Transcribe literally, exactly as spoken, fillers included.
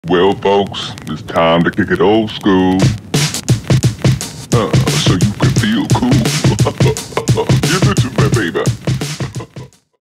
Well, folks, it's time to kick it old school.